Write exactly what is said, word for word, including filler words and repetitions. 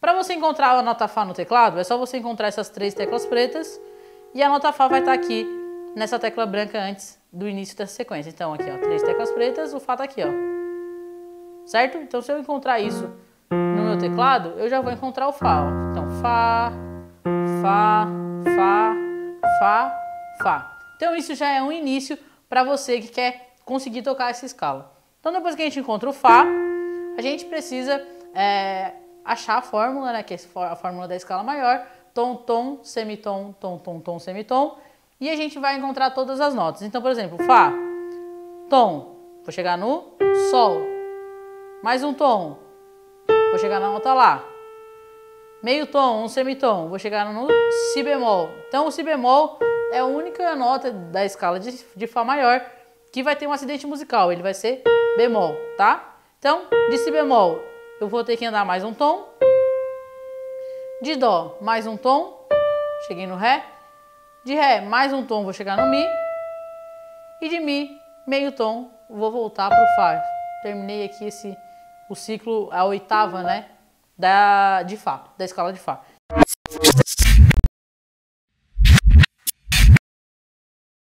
Para você encontrar a nota Fá no teclado, é só você encontrar essas três teclas pretas e a nota Fá vai estar aqui nessa tecla branca antes do início dessa sequência. Então aqui, ó, três teclas pretas, o Fá tá aqui, ó. Certo? Então se eu encontrar isso no meu teclado, eu já vou encontrar o Fá, ó. Então Fá, Fá, Fá, Fá, Fá. Então isso já é um início para você que quer conseguir tocar essa escala. Então depois que a gente encontra o Fá, a gente precisa é, achar a fórmula, né, que é a fórmula da escala maior, tom, tom, semitom, tom, tom, tom, semitom, e a gente vai encontrar todas as notas. Então, por exemplo, Fá, tom, vou chegar no Sol, mais um tom, vou chegar na nota Lá, meio tom, um semitom, vou chegar no Si bemol. Então o Si bemol é a única nota da escala de, de Fá maior que vai ter um acidente musical, ele vai ser bemol, tá? Então, de Si bemol, eu vou ter que andar mais um tom, de Dó, mais um tom, cheguei no Ré, de Ré, mais um tom, vou chegar no Mi, e de Mi, meio tom, vou voltar para o Fá. Terminei aqui esse, o ciclo, a oitava, né, da, de Fá, da escala de Fá.